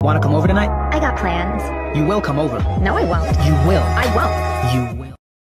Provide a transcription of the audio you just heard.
Wanna come over tonight? I got plans. You will come over. No, I won't. You will. I won't. You